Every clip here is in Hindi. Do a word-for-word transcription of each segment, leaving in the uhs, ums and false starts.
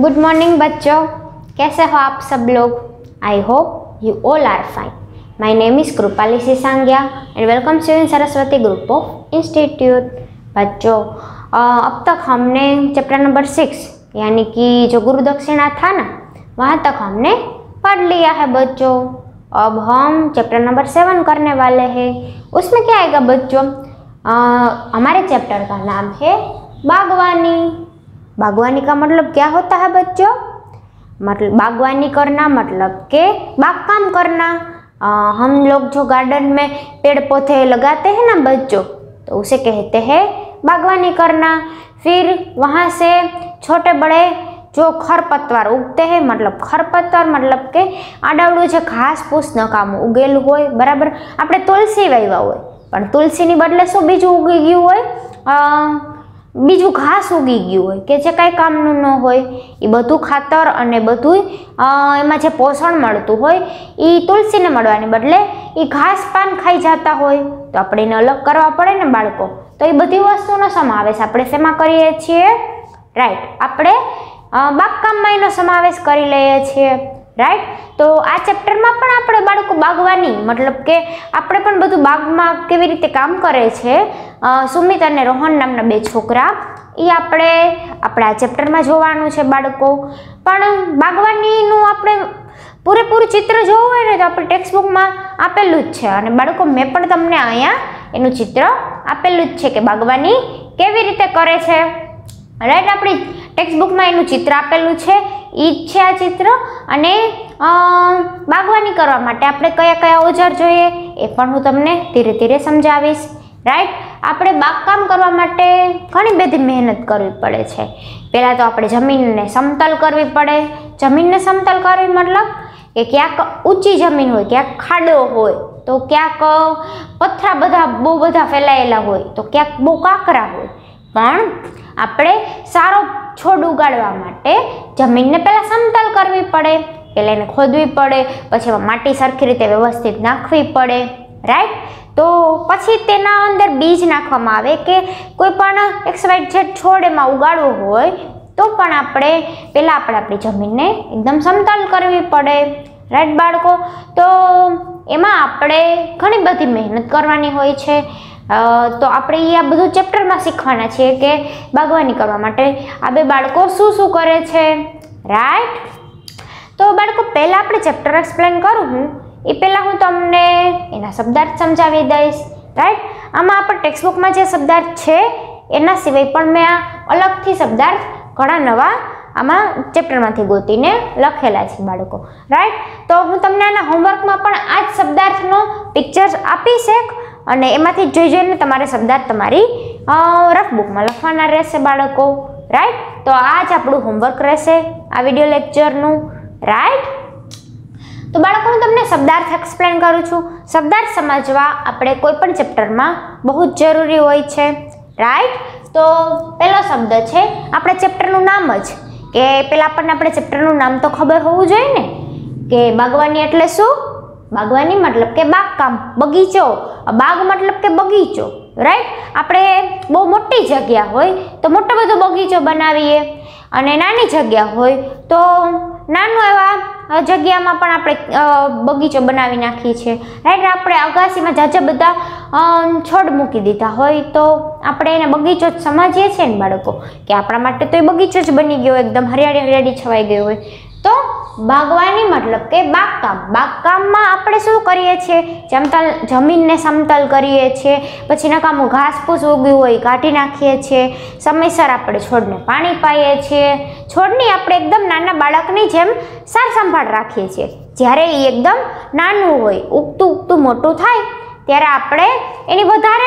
गुड मॉर्निंग बच्चों, कैसे हो आप सब लोग। I hope you all are fine. My name is Kripali Sisangiya and welcome to in Saraswati group of institute. बच्चों, अब तक हमने चैप्टर नंबर सिक्स यानी कि जो गुरु दक्षिणा था ना, वहाँ तक हमने पढ़ लिया है बच्चों। अब हम चैप्टर नंबर सेवन करने वाले हैं। उसमें क्या आएगा बच्चों, आ, हमारे चैप्टर का नाम है बागवानी। बागवानी का मतलब क्या होता है बच्चों, मतलब बागवानी करना मतलब के बागकाम करना। आ, हम लोग जो गार्डन में पेड़ पौधे लगाते हैं ना बच्चों, तो उसे कहते हैं बागवानी करना। फिर वहाँ से छोटे बड़े जो खरपतवार उगते हैं, मतलब खरपतवार मतलब के आडावड़ું જે ઘાસ ફૂસ નકામું ઉગેલું હોય, બરાબર। આપણે તુલસી વાવ્યા હોય પણ તુલસીની બદલે શું બીજું ઉગી ગયું હોય, બીજું ઘાસ ઉગી ગયું હોય કે જે કાંઈ કામનું ન હોય, એ બધું ખાતર અને બધું એમાં જે પોષણ મળતું હોય એ તુલસીને મળવાને બદલે એ ઘાસ પાન ખાઈ જતા હોય, તો આપણે એને અલગ કરવા પડે ને બાળકો। તો એ બધી વસ્તુનો સમાવેશ આપણે શેમાં કરીએ છીએ, રાઈટ, આપણે બાગકામમાં એનો સમાવેશ કરી લઈએ છીએ, રાઈટ। તો આ ચેપ્ટરમાં પણ આપણે બાળકો બાગવાની मतलब કે આપણે પણ બધું બાગમાં કેવી રીતે કામ કરે છે, સુમિત અને રોહન નામના બે છોકરા, એ આપણે આપણે આ ચેપ્ટરમાં જોવાનું છે બાળકો। પણ બાગવાનીનું આપણે પૂરેપૂરું ચિત્ર જોવું હોય ને તો આપણે ટેક્સ્ટ બુકમાં આપેલું જ છે, અને બાળકો મેં પણ તમને અહીંયા એનું ચિત્ર આપેલું જ છે કે બાગવાની કેવી રીતે કરે છે, રાઈટ। આપણી ટેક્સ્ટ બુકમાં એનું ચિત્ર આપેલું છે, એ જ છે આ ચિત્ર। અને બાગવાની કરવા માટે આપણે કયા કયા ઓજાર જોઈએ એ પણ હું તમને ધીરે ધીરે સમજાવીશ, રાઈટ। આપણે બાગકામ કરવા માટે ઘણી બધી મહેનત કરવી પડે છે। પહેલાં તો આપણે જમીનને સમતલ કરવી પડે। જમીનને સમતલ કરવી મતલબ કે ક્યાંક ઊંચી જમીન હોય, ક્યાંક ખાડો હોય, તો ક્યાંક પથરા બધા બહુ બધા ફેલાયેલા હોય, તો ક્યાંક બહુ કાંકરા હોય। પણ આપણે સારો છોડ ઉગાડવા માટે જમીનને પહેલાં સમતલ કરવી પડે, પહેલાં એને ખોદવી પડે, પછી એમાં માટી સરખી રીતે વ્યવસ્થિત નાખવી પડે, રાઈટ। તો પછી તેના અંદર બીજ નાખવામાં આવે કે કોઈ પણ એક્સ વાય ઝેડ છોડ એમાં ઉગાડવો હોય તો પણ આપણે પહેલાં આપણે આપણી જમીનને એકદમ સમતલ કરવી પડે, રાઈટ બાળકો। તો એમાં આપણે ઘણી બધી મહેનત કરવાની હોય છે। તો આપણે આ બધું ચેપ્ટરમાં શીખવાના છીએ કે બાગવાની કરવા માટે આ બે બાળકો શું શું કરે છે, રાઈટ। તો બાળકો પહેલાં આપણે ચેપ્ટર એક્સપ્લેન કરું હું એ પહેલાં હું તમને એના શબ્દાર્થ સમજાવી દઈશ, રાઈટ। આમાં આપણે ટેક્સ્ટ બુકમાં જે શબ્દાર્થ છે એના સિવાય પણ મેં આ અલગથી શબ્દાર્થ ઘણા નવા આમાં ચેપ્ટરમાંથી ગોતીને લખેલા છે બાળકો, રાઈટ। તો હું તમને આના હોમવર્કમાં પણ આ જ શબ્દાર્થનો પિક્ચર્સ આપીશ એક, અને એમાંથી જોઈ જોઈને તમારે શબ્દાર્થ તમારી રફ બુકમાં લખવાના રહેશે બાળકો, રાઈટ। તો આ જ આપણું હોમવર્ક રહેશે આ વિડીયો લેક્ચરનું, રાઈટ। તો બાળકો હું તમને શબ્દાર્થ એક્સપ્લેન કરું છું। શબ્દાર્થ સમજવા આપણે કોઈ પણ ચેપ્ટરમાં બહુ જ જરૂરી હોય છે, રાઈટ। તો પહેલો શબ્દ છે આપણા ચેપ્ટરનું નામ જ, કે પહેલાં આપણને આપણે ચેપ્ટરનું નામ તો ખબર હોવું જોઈએ ને કે બાગવાની એટલે શું। બાગવાની મતલબ કે બાગકામ, બગીચો, બાગ મતલબ કે બગીચો, રાઈટ। આપણે બહુ મોટી જગ્યા હોય તો મોટો બધો બગીચો બનાવીએ, અને નાની જગ્યા હોય તો નાનું એવા જગ્યામાં પણ આપણે બગીચો બનાવી નાખીએ છીએ, રાઈટ। આપણે અગાસીમાં ઝાઝા બધા છોડ મૂકી દીધા હોય તો આપણે એને બગીચો જ સમજીએ છીએ ને બાળકો, કે આપણા માટે તો એ બગીચો જ બની ગયો, એકદમ હરિયાળી હરિયાળી છવાઈ ગયું હોય। તો બાગવાની મતલબ કે બાગકામ, બાગકામમાં આપણે શું કરીએ છીએ, સમતલ જમીનને સમતલ કરીએ છીએ, પછી નકામું ઘાસ ફૂસ ઉગ્યું હોય કાઢી નાખીએ છીએ, સમયસર આપણે છોડને પાણી પાઈએ છીએ, છોડની આપણે એકદમ નાના બાળકની જેમ સાર સંભાળ રાખીએ છીએ। જ્યારે એ એકદમ નાનું હોય, ઉગતું ઉગતું મોટું થાય ત્યારે આપણે એની વધારે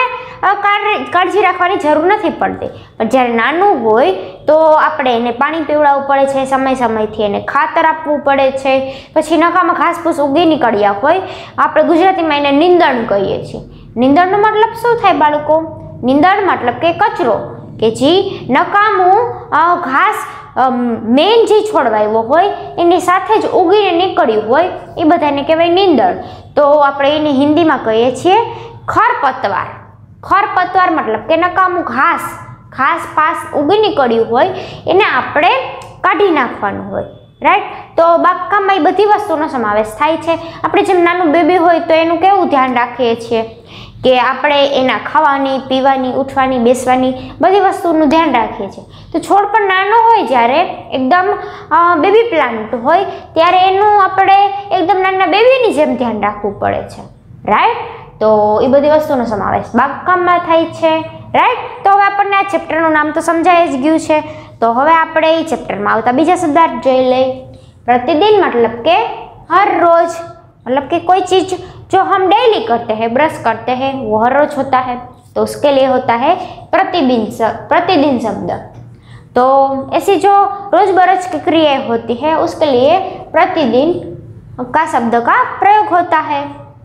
કાળજી રાખવાની જરૂર નથી પડતી, પણ જ્યારે નાનું હોય તો આપણે એને પાણી પીવડાવવું પડે છે, સમય સમયથી એને ખાતર આપવું પડે છે, પછી નકામાં ઘાસ ફૂસ ઉગી નીકળ્યા હોય, આપણે ગુજરાતીમાં એને નીંદણ કહીએ છીએ। નીંદણનો મતલબ શું થાય બાળકો, નીંદણ મતલબ કે કચરો, કે જે નકામું ઘાસ મેન જે છોડવાયો હોય એની સાથે જ ઉગીને નીકળ્યું હોય એ બધાને કહેવાય નીંદણ। તો આપણે એને હિન્દીમાં કહીએ છીએ ખરપતવાર। ખરપતવાર મતલબ કે નકામું ઘાસ, ઘાસ પાસ ઉગી નીકળ્યું હોય એને આપણે કાઢી નાખવાનું હોય, રાઈટ। તો બાગકામમાં એ બધી વસ્તુનો સમાવેશ થાય છે। આપણે જેમ નાનું બેબી હોય તો એનું કેવું ધ્યાન રાખીએ છીએ કે આપણે એના ખાવાની, પીવાની, ઉઠવાની, બેસવાની બધી વસ્તુનું ધ્યાન રાખીએ છીએ। તો છોડ પણ નાનો હોય, જ્યારે એકદમ બેબી પ્લાન્ટ હોય ત્યારે એનું આપણે એકદમ નાના બેબીની જેમ ધ્યાન રાખવું પડે છે, રાઈટ। તો એ બધી વસ્તુનો સમાવેશ બાગકામમાં થાય છે, રાઈટ। તો હવે આપણને આ ચેપ્ટરનું નામ તો સમજાઈ જ ગયું છે। તો હવે આપણે એ ચેપ્ટરમાં આવતા બીજા શબ્દાર્થ જોઈ લઈએ। प्रतिदिन मतलब के हर रोज, मतलब कि कोई चीज जो हम डेली करते हैं, ब्रश करते हैं, वो हर रोज होता है, तो उसके लिए होता है प्रतिदिन प्रतिदिन शब्द। तो ऐसी जो रोज बरोज की क्रियाएं होती है उसके लिए प्रतिदिन का शब्द का प्रयोग होता है।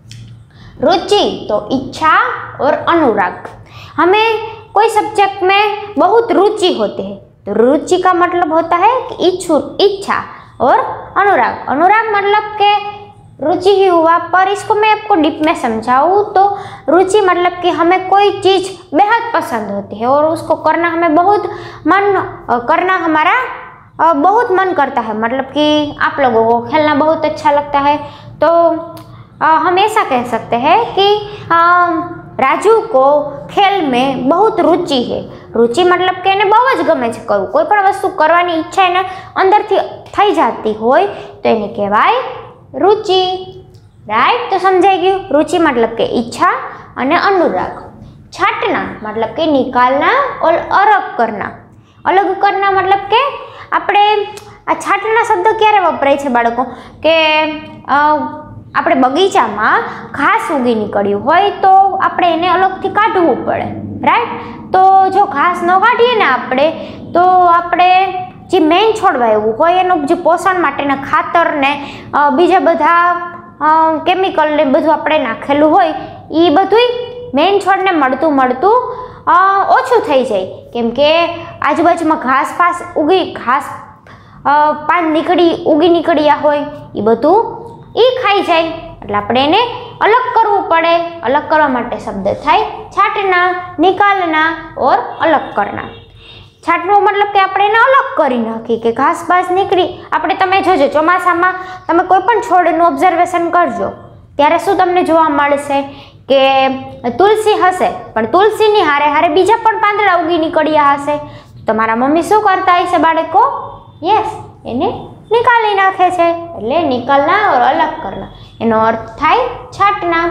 रुचि तो इच्छा और अनुराग। हमें कोई सब्जेक्ट में बहुत रुचि होती है, तो रुचि का मतलब होता है कि इच्छु इच्छा और अनुराग। अनुराग मतलब के रुचि ही हुआ, पर इसको मैं आपको डीप में समझाऊँ तो रुचि मतलब कि हमें कोई चीज़ बेहद पसंद होती है और उसको करना हमें बहुत मन करना हमारा बहुत मन करता है। मतलब कि आप लोगों को खेलना बहुत अच्छा लगता है, तो हम ऐसा कह सकते हैं कि राजू को खेल में बहुत रुचि है। रुचि मतलब કે એને બહુ જ ગમે છે કરવું, કોઈ પણ વસ્તુ કરવાની ઈચ્છા એને અંદરથી થઈ જતી હોય તો એને કહેવાય रुचि, राइट। तो समझाई गયું। रुचि मतलब के इच्छा અને अनुराग। छाटना मतलब के निकालना और अलग करना। अलग करना मतलब के આપણે આ છાટના શબ્દ ક્યારે વપરાય છે બાળકો કે આપણે બગીચામાં ઘાસ ઉગી નીકળ્યું હોય તો આપણે એને અલગથી કાઢવું પડે, રાઈટ। તો જો ઘાસ ન કાઢીએ ને આપણે તો આપણે જે મેઇન છોડવા એવું હોય એનું જે પોષણ માટેના ખાતર ને બીજા બધા કેમિકલ ને બધું આપણે નાખેલું હોય એ બધું મેઇન છોડને મળતું મળતું ઓછું થઈ જાય, કેમ કે આજુબાજુમાં ઘાસ પાસ ઉગી ઘાસ પાન નીકળી ઉગી નીકળ્યા હોય એ બધું એ ખાઈ જાય, એટલે આપણે એને अलग करવું પડે। अलग કરવા માટે શબ્દ થાય છાટના, નિકાલના और अलग करना। છાટનો मतलब કે આપણે એને અલગ કરી નાખી કે ઘાસ બાસ નીકળી આપણે તમે જોજો ચોમાસામાં તમે કોઈ પણ છોડનું ઓબ્ઝર્વેશન કરજો ત્યારે શું તમને જોવા મળશે કે તુલસી હશે પણ તુલસીની હારે હારે બીજા પણ પાંદડા ઉગી નીકળ્યા હશે। તમારા મમ્મી શું કરતા હશે બાળકો? યસ, એને निकाली नाखे छे, એટલે निकालना और अलग करना एनो अर्थ थाय छाटना।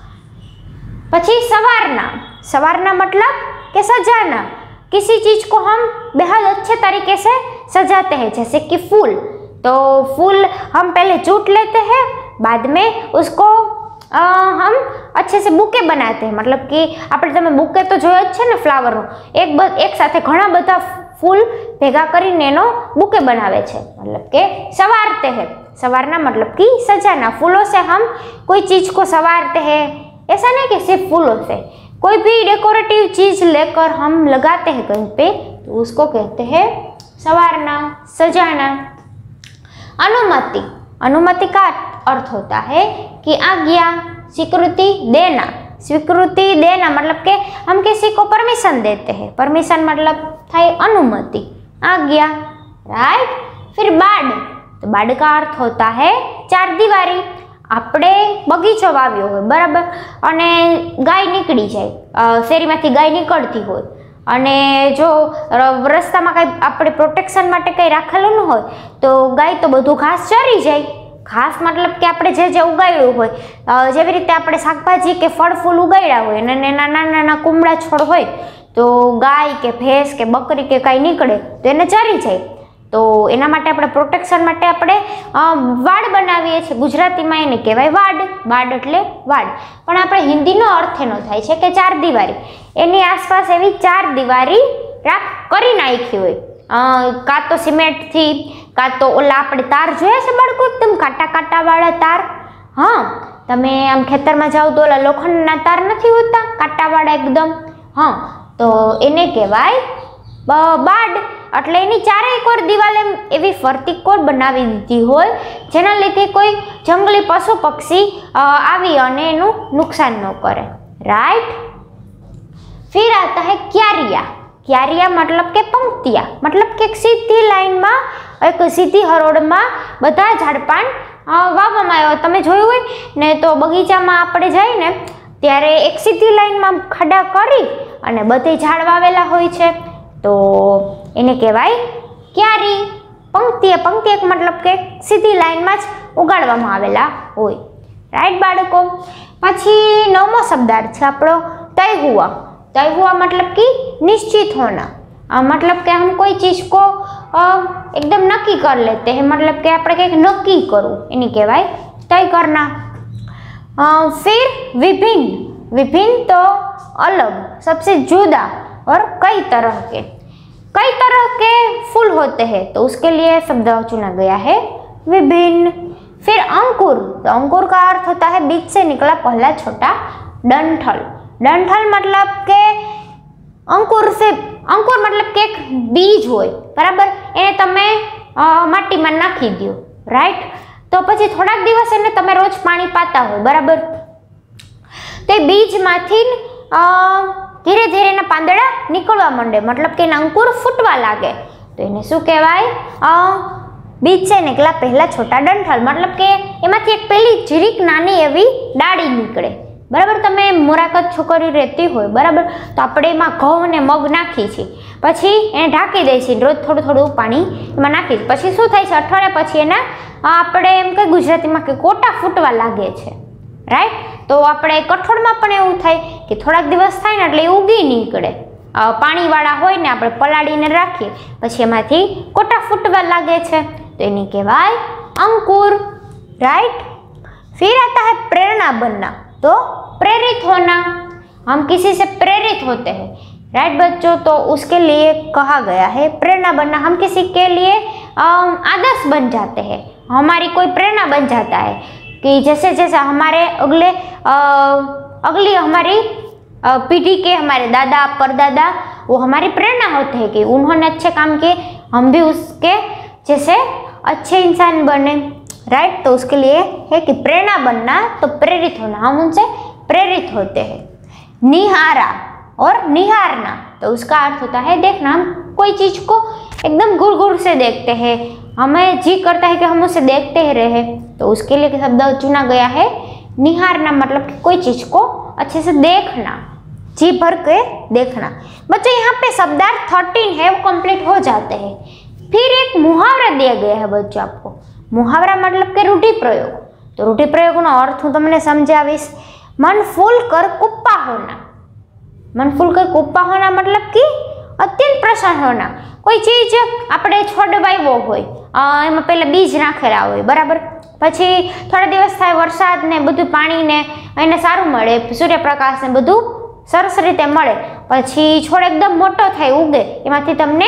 पछी सवारना। सवारना मतलब के सजाना। किसी चीज को हम बेहद अच्छे तरीके से सजाते हैं, जैसे कि फूल। तो फूल हम पहले चूट लेते हैं, बाद में उसको आ, हम अच्छे से बुके बनाते हैं। मतलब कि આપણે તમે बुके तो જોયો જ છે ને ફ્લાવરનો, એક એક સાથે ઘણા બધા फूल भेगा करीने एनो बुके बनावे छे, मतलब के सवारते हैं। सवारना मतलब कि सजाना। फूलों से हम कोई चीज को सवारते हैं, ऐसा नहीं कि सिर्फ फूलों से, कोई भी डेकोरेटिव चीज लेकर हम लगाते हैं कहीं पे तो उसको कहते हैं सवारना, सजाना। अनुमति। अनुमति का अर्थ होता है कि आज्ञा, स्वीकृति देना। स्वीकृति देना मतलब के हम किसी को परमिशन देते हैं। परमिशन मतलब थाय अनुमति, आज्ञा, राइट। फिर बाड़। तो बाड़ का अर्थ होता है चार दीवारी। આપણે બગીચો વાવ્યો હોય બરાબર અને ગાય નીકળી જાય, શેરીમાંથી ગાય નીકળતી હોય અને જો રસ્તામાં કંઈ આપણે પ્રોટેક્શન માટે કંઈ રાખેલું ન હોય તો ગાય તો બધું ઘાસ ચરી જાય। घास मतलब कि આપણે જે જે ઉગાડ્યું હોય, જેવી રીતે આપણે શાકભાજી કે ફળ ફૂલ ઉગાડ્યા હોય અને નાના નાના કુમળા છોડ હોય તો ગાય કે ભેંસ કે બકરી કે કાંઈ નીકળે તો એને ચરી જાય। તો એના માટે આપણે પ્રોટેક્શન માટે આપણે વાડ બનાવીએ છીએ। ગુજરાતીમાં એને કહેવાય વાડ। વાડ એટલે વાડ, પણ આપણે હિન્દીનો અર્થ એનો થાય છે કે ચાર દિવારી। એની આસપાસ એવી ચાર દિવારી રાખ કરી નાખી હોય, કાં તો સિમેન્ટથી કાં તો ઓલા આપણે તાર જોયા છે બાળકો એકદમ કાંટા કાંટાવાળા તાર? हाँ, તમે આમ ખેતરમાં જાઓ તો ઓલા લોખંડના તાર નથી હોતા કાંટાવાળા એકદમ? हाँ, તો એને કહેવાય બાડ। એટલે એની ચારે કોર દિવાલે એવી ફરતી કોર બનાવી દીધી હોય જેના લીધે કોઈ જંગલી પશુ પક્ષી આવી અને એનું નુકસાન ન કરે, राइट। फिर आता है क्यारिया। क्यारिया मतलब के पंक्तिया, मतलब के एक सीधी लाइन में एक सीधी हरोड़ में बधा झाड़पान वाववामां आव्या। तमे जोयुं होय ने तो बगीचामां आपणे जाईए ने त्यारे एक सीधी लाइन में खड्डा करी अने बधे झाड़ वावेला होय छे तो एने कहेवाय क्यारी। पंक्ति पंक्ति एक मतलब के सीधी लाइन में ज उगाड़वामां आवेला होय। राइट बाळको। पछी नवमो शब्दार्थ छे आपणो तय हुआ। तय हुआ मतलब कि निश्चित होना, आ, मतलब कि हम कोई चीज को आ, एकदम नक्की कर लेते हैं, मतलब कि आपणे कंईक नक्की करूँ एनी कहेवाय तय करना। आ, फिर विभिन्न। विभिन्न तो अलग, सबसे जुदा और कई तरह के। कई तरह के फूल होते हैं तो उसके लिए शब्द चुना गया है विभिन्न। फिर अंकुर। तो अंकुर का अर्थ होता है बीज से निकला पहला छोटा डंठल। डंठल मतलब के अंकुर से, अंकुर मतलब के एक बीज होय बराबर, एने तमे माटी में नाखी दो। राइट। तो पछी थोड़ा दिवस एने तमे रोज पानी पाता हो बराबर, तो बीज माथी धीरे धीरे ना पांदड़ा निकलवा मंडे, मतलब के अंकुर फूटवा लागे तो एने शुं कहेवाय बीज से निकला पहला छोटा डंठल, मतलब के एमांथी एक पहली जीरीक नानी एवी डाળી निकळे बराबर। तमे मोराकत छोकरी रहती होय बराबर तो आपणे एमां घઉં ने मग नाखी छे, पछी एने ढांकी दे छे, रोज थोड़ुं थोड़ुं पाणी एमां नाखी, पछी शुं थाय छे अठवाडिया पछी एना आपणे एम के गुजरातीमां के कोटा फूटवा लागे छे। राइट। तो आपणे कठोळमां पण एवुं थाय के थोड़ाक दिवस थाय ने એટલે उगी નીકળે, पाणीवाळा होय ने आपणे पलाळीने राखीए पछी एमांथी कोटा फूटवा लागे छे तो एने कहेवाय अंकुर। राइट। फिर आता है प्रेरणा बनना। तो प्रेरित होना, हम किसी से प्रेरित होते हैं। राइट बच्चों। तो उसके लिए कहा गया है प्रेरणा बनना, हम किसी के लिए आदर्श बन जाते हैं, हमारी कोई प्रेरणा बन जाता है कि जैसे जैसे हमारे अगले आ, अगली हमारी पीढ़ी के हमारे दादा परदादा वो हमारी प्रेरणा होते हैं कि उन्होंने अच्छे काम किए, हम भी उसके जैसे अच्छे इंसान बने। राइट। तो उसके लिए है कि प्रेरणा बनना तो प्रेरित होना, हम उनसे प्रेरित होते हैं। निहारा और निहारना, तो उसका अर्थ होता है देखना, हम कोई चीज को एकदम घूर घूर से देखते हैं, हमें जी करता है कि हम उसे देखते ही रहे तो उसके लिए शब्द चुना गया है निहारना, मतलब कि कोई चीज को अच्छे से देखना, जी भर के देखना। बच्चों यहाँ पे शब्दार्थ थर्टीन है वो कंप्लीट हो जाते हैं। फिर एक मुहावरा दिया गया है बच्चों आपको। मुहावरा मतलब के रूढ़ि प्रयोग। तो रूढ़ि प्रयोग नो अर्थ हूँ तमने समझावीश। मन फूल कर कुप्पा होना। मन फूल कर कुप्पा होना मतलब कि अत्यंत प्रसन्न होना। कोई चीज आपणे छोड़वाव्यो होय, एमां पहेला बीज नाखेला होय बराबर, पछी थोड़ा दिवस थाय वरसाद ने बधुं पाणी ने एने सारुं मळे, सूर्यप्रकाश ने बधुं सरस रीते मळे, पछी छोड़ एकदम मोटो थाय उगे, एमांथी तमने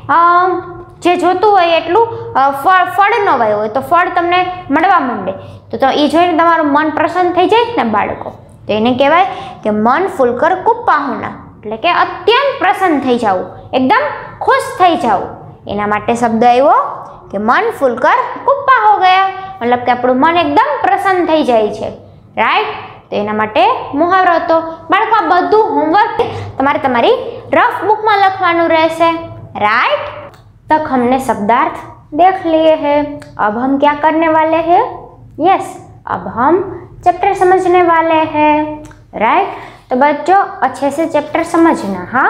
जे जोतुं होय एटલું फळ फळ न वाव्यो होय तो फळ तमने मळवा मांडे तो तो ई जोईने तमारुं मन प्रसन्न थई जाय ने बाळको। तो एने कहेवाय के मन फूलकर कुप्पा होना, એટલે કે અત્યંત પ્રસન્ન થઈ જાવું, એકદમ खुश થઈ જાવું। એના માટે શબ્દ આવ્યો કે મન ફૂલकर कुप्पा हो गया, मतलब કે આપણું મન એકદમ પ્રસન્ન થઈ જાય છે। રાઈટ। तो एना माटे मुहावरो હતો। બાળકો આ બધું હોમવર્ક તમારે તમારી રફ બુકમાં લખવાનું રહેશે। राइट। तक हमने शब्दार्थ देख लिए हैं। अब हम क्या करने वाले हैं? यस, अब हम चैप्टर समझने वाले हैं। राइट। तो बच्चों अच्छे से चैप्टर समझना। हाँ,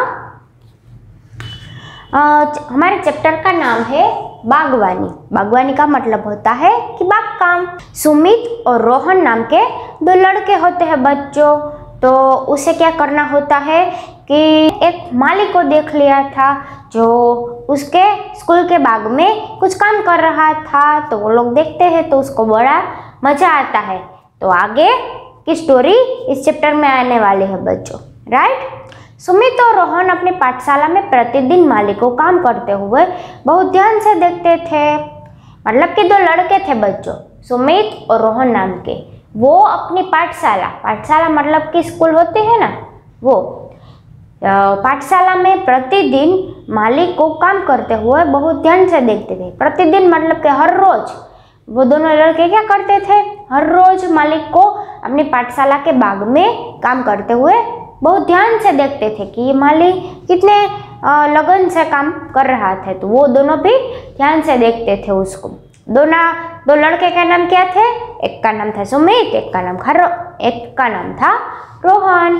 हमारे चैप्टर का नाम है बागवानी। बागवानी का मतलब होता है कि बाग काम। सुमित और रोहन नाम के दो लड़के होते हैं बच्चों। तो उसे क्या करना होता है कि एक माली को देख लिया था जो उसके स्कूल के बाग में कुछ काम कर रहा था। तो वो लोग देखते हैं तो उसको बड़ा मजा आता है। तो आगे की स्टोरी इस चैप्टर में आने वाली है बच्चों। राइट। सुमित और रोहन अपनी पाठशाला में प्रतिदिन माली को काम करते हुए बहुत ध्यान से देखते थे। मतलब कि दो लड़के थे बच्चों, सुमित और रोहन नाम के। वो अपनी पाठशाला, पाठशाला मतलब कि स्कूल होते हैं ना, वो पाठशाला में प्रतिदिन माली को काम करते हुए बहुत ध्यान से देखते थे। प्रतिदिन मतलब कि हर रोज वो दोनों लड़के क्या करते थे? हर रोज मालिक को अपनी पाठशाला के बाग में काम करते हुए बहुत ध्यान से देखते थे कि ये माली कितने आ, लगन से काम कर रहा था, तो वो दोनों भी ध्यान से देखते थे उसको। दोनों दो लड़के का नाम क्या थे? एक का नाम था सुमित, एक का नाम था एक का नाम था रोहन।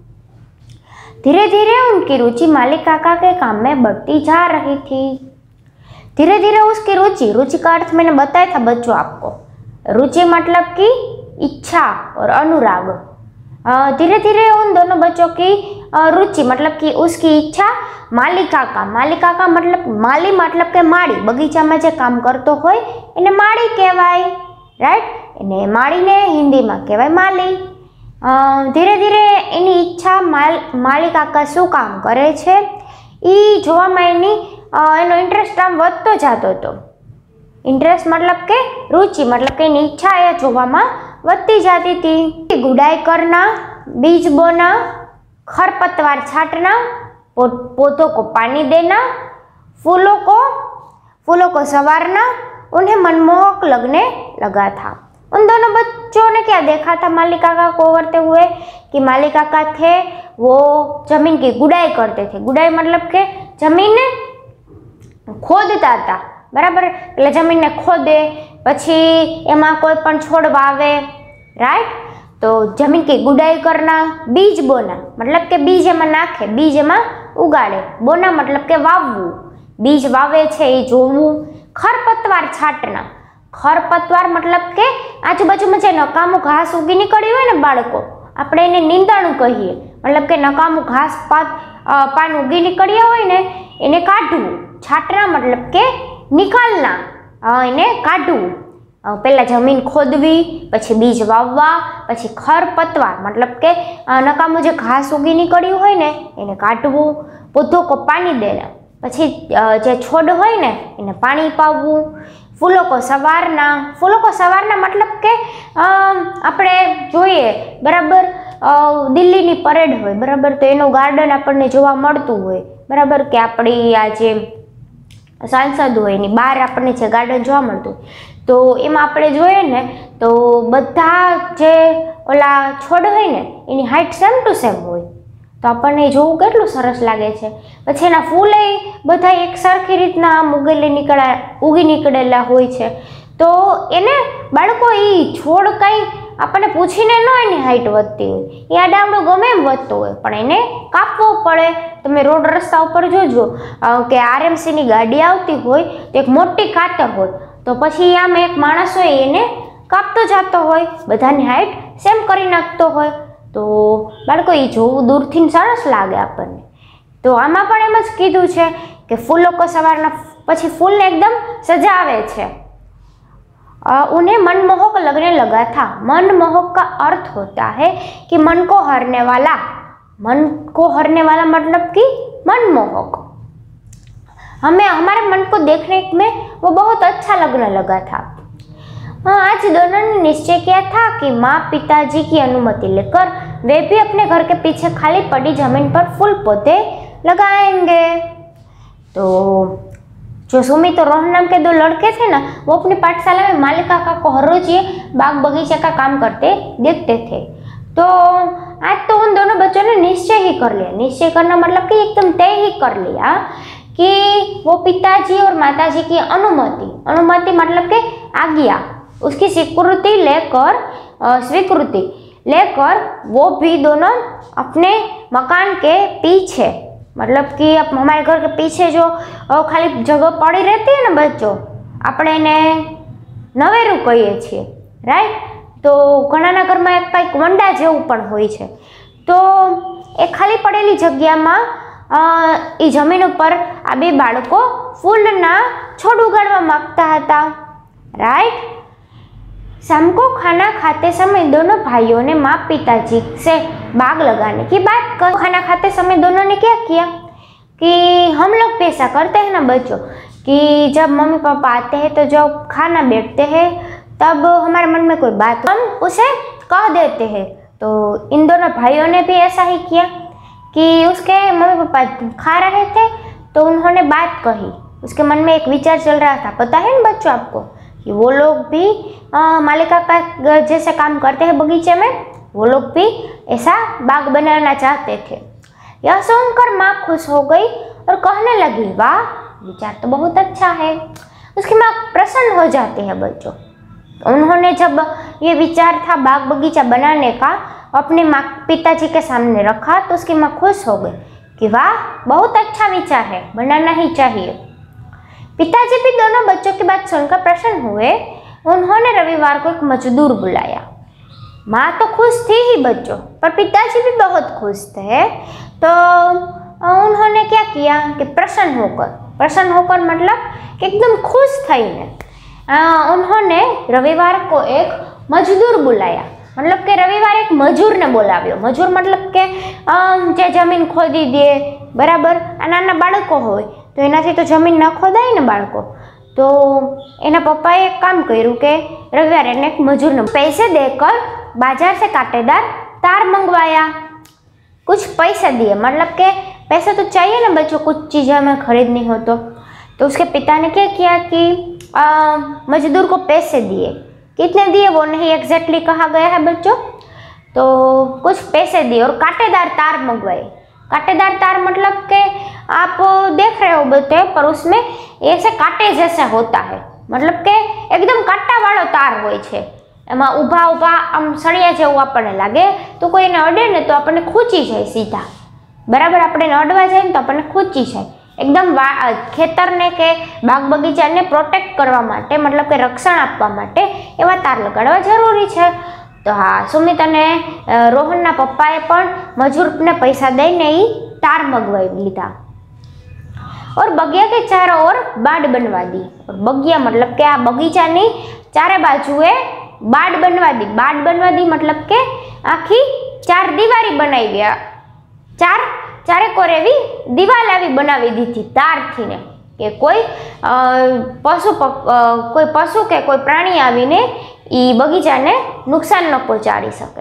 धीरे धीरे उनकी रुचि माली काका के काम में बढ़ती जा रही थी। धीरे धीरे उसकी रुचि, रुचि का अर्थ मैंने बताया था बच्चों आपको। रुचि मतलब कि इच्छा और अनुराग। धीरे धीरे उन दोनों बच्चों की रुचि मतलब कि उसकी इच्छा माली काका, माली काका मतलब माली मतलब के माड़ी, बगीचा में जो काम करतो होय एने माड़ी कहेवाय, राइट। एने माड़ी ने हिंदी में कहेवाय माली। धीरे धीरे एनी इच्छा माल माली काका शुं काम करे छे ई जोवामां एनी एनो इंटरेस्ट आम वधतो जातो हतो। इंटरेस्ट मतलब के रुचि मतलब के एनी इच्छा ए जोवामां वधती जाती थी। गुडाई करना, बीज बोना, खरपतवार छांटना, पौधों को पानी देना, फूलों को फूलों को संवारना उन्हें मनमोहक लगने लगा था। उन दोनों बच्चों ने क्या देखा था माली काका को करते हुए कि माली काका थे वो जमीन की गुडाई करते थे। गुडाई मतलब के जमीन खोदता था, बराबर। એટલે જમીનને ખોદે, પછી એમાં કોઈ પણ છોડ વાવે, રાઈટ। तो जमीन की गुडाई करना, बीज बोना मतलब के बीज एमां नाखे, बीज एमां उगाड़े, बोना मतलब के वावવું, बीज वावे छे ए जोवવું। खरपतवार छांटना, खरपतवार मतलब के आजूबाजू में जे नकामू घास उगी निकळ्युं होय ने बाळको, आपणे एने नींदाणुं कहीए, मतलब के नकामू घास पात पान उगी निकळ्या होय ने एने काढવું। छांटना मतलब के निकालना, एने काढવું। पहला जमीन खोदवी, पछी बीज वाववा, पछी खरपतवार मतलब के नकामू जे घास उगी निकळ्युं होय ने एने काढવું। पौधों को पानी देना, पछी जे छोड़ होय ने एने पानी पावવું। फूलों को संवारना, फूलों को संवारना मतलब के आपणे जोईए बराबर दिल्ली नी परेड होय, बराबर, तो एनो गार्डन आपणे जोवा मळतुं होय, बराबर, के आपणी आ जे सांसद होय एनी बहार आपणे जे गार्डन जोवा मळतुं, तो एमां आपणे जोईए ने तो बधा जे ओला छोड़ होय ने एनी हाइट सेम टू सेम होय, तो आपणे जोवुं केटलुं सरस लागे छे। पछी एना फूल बधा एक सरखी रीतना आम उगेली निकळा उगी निकळेला होय छे, तो एने बाळको ई छोड़ कई आपणे पूछीने न एनी हाइट वधती होय, ए आडावडो गमे एम वधतो होय, पण एने कापवो पड़े। तमे रोड रस्ता उपर जोजो के आरएमसी नी गाड़ी आवती होय तो एक मोटी कातर होय, तो पछी आम एक माणस होय एने कापतो जातो होय, बधानी हाइट सेम करी नाखतो होय, तो बाळको ई जोवुं दूरथी सरस लागे आपणने। तो आमां पण एम ज कीधुं छे के फूलों को संवारना, पछी फूलने एकदम सजावे छे। उन्हें मनमोहक लगने लगा था। मनमोहक का अर्थ होता है कि मन को हरने वाला, मन को हरने वाला मतलब कि मनमोहक। हमें हमारे मन को देखने में वो बहुत अच्छा लगने लगा था। हाँ, आज दोनों ने निश्चय किया था कि माँ पिताजी की अनुमति लेकर वे भी अपने घर के पीछे खाली पड़ी जमीन पर फूल पौधे लगाएंगे। तो जो सुमित और रोहन नाम के दो लड़के थे ना, वो अपनी पाठशाला में माली काका को हर रोज ये बाग बगीचे का काम करते देखते थे। तो आज तो उन दोनों बच्चों ने निश्चय ही कर लिया, निश्चय करना मतलब कि एकदम तय ही कर लिया कि वो पिताजी और माताजी की अनुमति, अनुमति मतलब के आज्ञा, उसकी स्वीकृति लेकर स्वीकृति लेकर वो भी दोनों अपने मकान के पीछे, मतलब कि अब हमारे घर के पीछे जो खाली जगह पड़ी रहती है ना बच्चों, अपने ने नवेरू कहीए छीए, राइट। तो घणाना घर में एक कंईक वंडा जेवुं पण होय छे, तो ए खाली पड़ेली जग्यामां ए जमीन पर आ बे बाळको फूलना छोड़ उगाड़वा मांगता हता, राइट। शाम को खाना खाते समय दोनों भाइयों ने माँ पिताजी से बाग लगाने की बात कर। खाना खाते समय दोनों ने क्या किया कि हम लोग भी ऐसा करते हैं ना बच्चों कि जब मम्मी पापा आते हैं तो जब खाना बैठते हैं तब हमारे मन में कोई बात हम उसे कह देते हैं। तो इन दोनों भाइयों ने भी ऐसा ही किया कि उसके मम्मी पापा खा रहे थे तो उन्होंने बात कही, उसके मन में एक विचार चल रहा था, पता है ना बच्चों आपको कि वो लोग भी माली काका जैसे काम करते हैं बगीचे में, वो लोग भी ऐसा बाग बनाना चाहते थे। यह सुनकर माँ खुश हो गई और कहने लगी, वाह विचार तो बहुत अच्छा है। उसकी माँ प्रसन्न हो जाती है बच्चों। उन्होंने जब ये विचार था बाग बगीचा बनाने का अपने माँ पिताजी के सामने रखा तो उसकी माँ खुश हो गई कि वाह बहुत अच्छा विचार है, बनाना ही चाहिए। पिताजी भी दोनों बच्चों की बात सुनकर प्रसन्न हुए। उन्होंने रविवार को एक मजदूर बुलाया। माँ तो खुश थी ही बच्चों, पर पिताजी भी बहुत खुश थे। तो उन्होंने क्या किया कि प्रसन्न होकर प्रसन्न होकर मतलब कि एकदम खुश थईने उन्होंने रविवार को एक मजदूर बुलाया। मतलब कि रविवार एक मजूर ने बोलाव्यो। मजूर मतलब के जे जमीन खोदी दे, बराबर। नाना बाळको होय तो एनाथी तो जमीन न खोदाय ने बाळको। तो एना पप्पाए एक काम कर्યું કે रविवार एने एक मजूर ने पैसे देकर बाजार से कांटेदार तार मंगवाया। कुछ पैसे दिए, मतलब के पैसे तो चाहिए ना बच्चों, कुछ चीज़ें हमें खरीदनी हो तो तो उसके पिता ने क्या किया कि आ, मजदूर को पैसे दिए। कितने दिए वो नहीं एग्जैक्टली कहा गया है बच्चों, तो कुछ पैसे दिए और कांटेदार तार मंगवाए। कांटेदार तार मतलब के आप देख रहे हो बच्चे, पर उसमें ऐसे कांटे जैसे होता है, मतलब के एकदम कांटा वाળો तार होय छे। एमां ऊभा ऊभा आम सळिया जेवुं आपणे लागे तो कोईने अडे ने तो आपणे खूंची जाय सीधा, बराबर। आपणे अडवा जाय तो आपणे खूंची जाय। एकदम खेतर ने के बाग बगीचा ने प्रोटेक्ट करवा माटे, मतलब के रक्षण आपवा माटे एवा तार लगाड़वा जरूरी छे। तो हाँ, सुमित अने रोहनना पप्पाए पण मजूर ने पैसा दईने ई तार मंगवाई लीधा और बगिया के चारों ओर बाड़ बनवा दी। और बगिया मतलब के आ बगीचा नी चारे बाजुए बाड़ बनवा दी। बाड़ बनवा दी मतलब के आखी चार दीवारी बनाई गया, चार चारे कोरेवी दीवाल आवी बनावी दीधी तार थी ने के कोई पशु पक, आ, कोई पशु के कोई प्राणी आवीने ई बगीचा ने नुकसान न पहुंचाड़ी सके।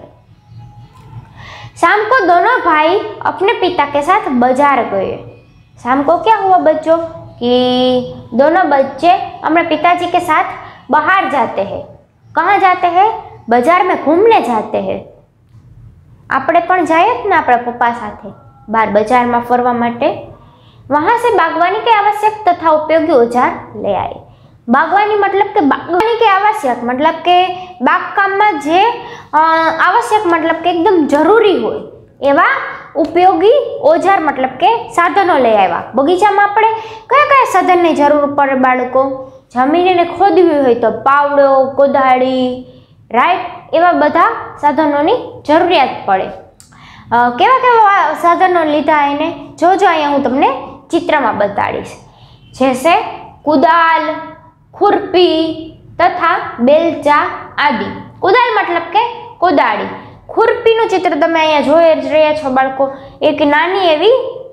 शाम को दोनों भाई अपने पिता के साथ बाजार गए। शाम को क्या हुआ बच्चों कि दोनों बच्चे अपने पिताजी के साथ बाहर जाते हैं। कहाँ जाते हैं? बाजार में घूमने जाते हैं। आपणे पण जाए ने आपणे पप्पा साथे बाहर बाजार में फरवा माटे। वहां से बागवानी के आवश्यक तथा उपयोगी औजार ले आए। बागवानी मतलब के बागवानी के आवश्यक मतलब के बागकाम में जे आवश्यक मतलब के एकदम जरूरी होय एवा उपयोगी औजार मतलब के साधनों ले आव्या। बगीचा में आपणे कया कया साधन ने जरूर पड़े बाळको? जमीन ने खोदवी होय तो पावड़ो, कोदाળી, राइट, एवा बधा साधनों की जरूरियात पड़े। केवा केवा साधनों लीधा एने जो जो अहींया हूँ तमने चित्र में बताड़ीश। जैसे कुदाल, खुरपी तथा बेलचा आदि। कुदाल मतलब के कोदाળી, खुरपीनुं चित्र तमे अहींया जोई ज रह्या छो बाळको। एक नानी एवी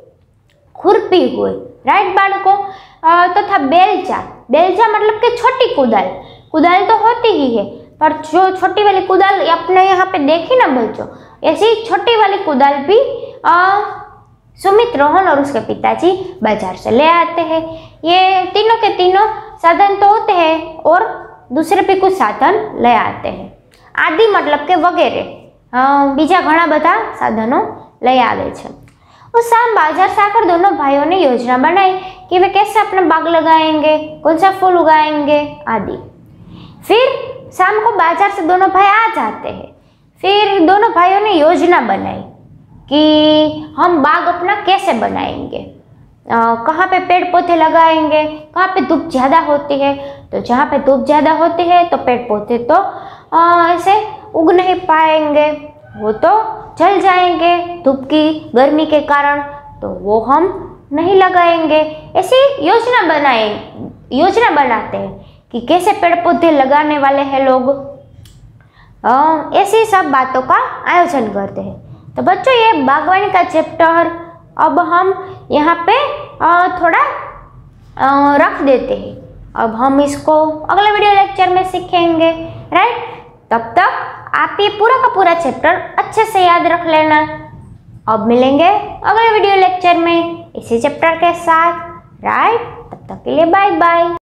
खुरपी होय, राइट बाळको। तथा बेलचा, बेलचा मतलब के छोटी कुदाल। कुदाल तो होती ही है, पर जो छोटी वाली कुदाल आपने यहाँ पे देखी ना बच्चों, ऐसी छोटी वाली कुदाल भी आ, सुमित, रोहन और उसके पिताजी बाजार से ले आते हैं। ये तीनों के तीनों साधन तो होते हैं और दूसरे भी कुछ साधन ले आते हैं। आदि मतलब के वगैरह बीजा घણા બધા साधनों ले आवे छे। उस शाम बाजार से आकर दोनों भाइयों ने योजना बनाई कि वे कैसे अपना बाग लगाएंगे, कौन सा फूल उगाएंगे आदि। फिर शाम को बाजार से दोनों भाई आ जाते हैं। फिर दोनों भाइयों ने योजना बनाई कि हम बाग अपना कैसे बनाएंगे, कहाँ पे पेड़ पौधे लगाएंगे, कहाँ पे धूप ज़्यादा होती है। तो जहाँ पे धूप ज़्यादा होती है तो पेड़ पौधे तो आ, ऐसे उग नहीं पाएंगे, वो तो जल जाएंगे धूप की गर्मी के कारण, तो वो हम नहीं लगाएंगे। ऐसी योजना बनाए योजना बनाते हैं कि कैसे पेड़ पौधे लगाने वाले हैं लोग। ऐसी सब बातों का आयोजन करते हैं। तो बच्चों, ये बागवानी का चैप्टर अब हम यहाँ पे थोड़ा रख देते हैं। अब हम इसको अगले वीडियो लेक्चर में सीखेंगे, राइट। तब तक आप ये पूरा का पूरा चैप्टर अच्छे से याद रख लेना। अब मिलेंगे अगले वीडियो लेक्चर में इसी चैप्टर के साथ, राइट। तब तक के लिए बाय बाय।